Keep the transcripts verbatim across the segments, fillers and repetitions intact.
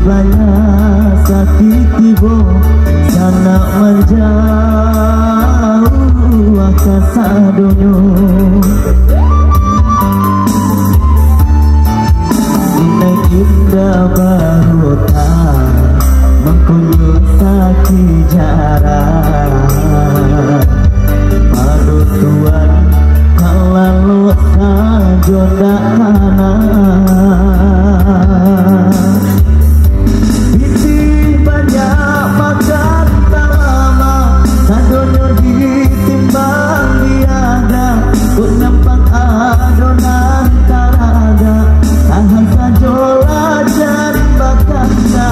banyak sakit tiba sana menjauh akasa dunia. Ini indah baruta mengkuyuk sakit jarak padu tuan kalau sajoda kana isi banyak makan tak lama sadonya ditimbang diada kut nampak adonan taraga tahan sajola jan bakanda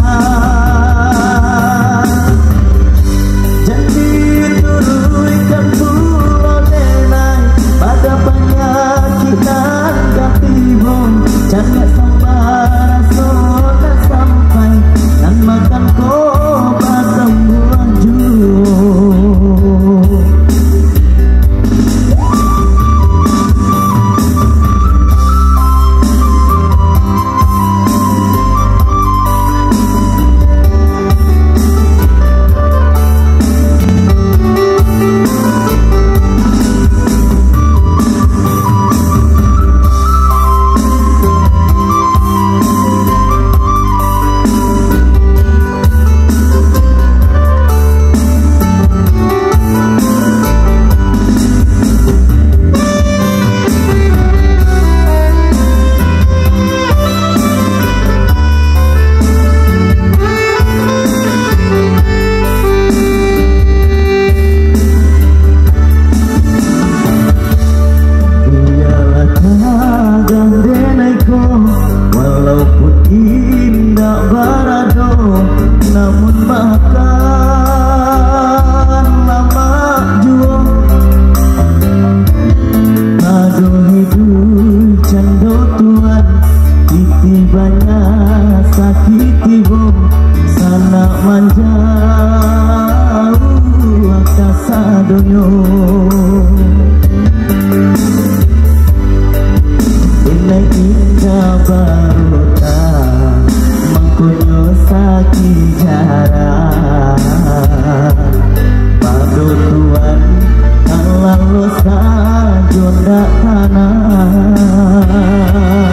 jadi turunkan pulau denai pada penyakitan gatibong jangan sampai soda sampai dan makan kau batang buang jauh. Walaupun indah barado namun makan lama jua aduh hidup cando tuan titi banyak sakit ibu sana manjauh akasa dunia. Ini indah baruta mengkuyuk sakit jarak padu tuan kalau sajoda kana